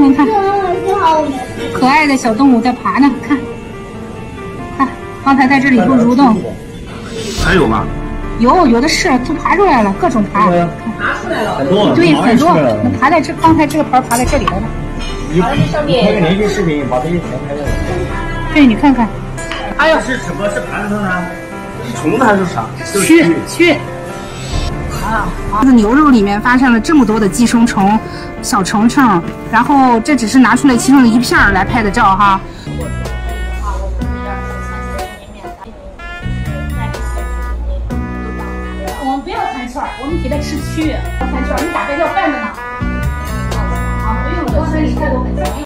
你看，可爱的小动物在爬呢，看，看，刚才在这里不蠕动。 还有吗？ 有的是，都爬出来了，各种爬。 爬出来了。 很多。 对，很多，能爬在这，刚才这个盆爬在这里来了。 爬在上面。 拍个连续视频，把这些全拍了。 对，你看看。 哎呀，是什么？是盘子呢？是虫子还是啥？ 蛆。这牛肉里面发现了这么多的寄生虫、小虫虫，然后这只是拿出来其中的一片来拍的照哈。我们不要盘圈，我们给它吃蛆，盘圈你打开要拌着呢。啊，不用了，刚才你态度很强硬。